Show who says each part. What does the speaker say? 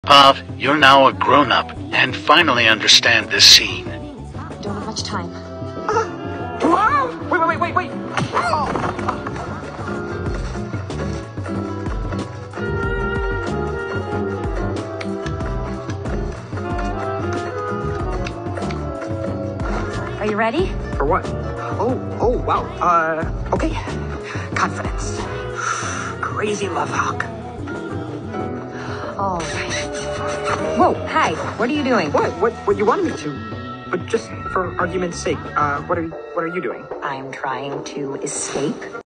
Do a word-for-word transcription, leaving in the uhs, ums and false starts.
Speaker 1: Pav, you're now a grown-up and finally understand this scene.
Speaker 2: Don't have much time.
Speaker 3: Uh, wow! Wait, wait, wait, wait, wait! Oh.
Speaker 2: Are you ready?
Speaker 3: For what? Oh, oh, wow. Uh, okay. Confidence. Crazy love hawk.
Speaker 2: All right. Whoa, hi. What are you doing?
Speaker 3: What? What? What you wanted me to? But just for argument's sake, uh, what are what are you doing?
Speaker 2: I'm trying to escape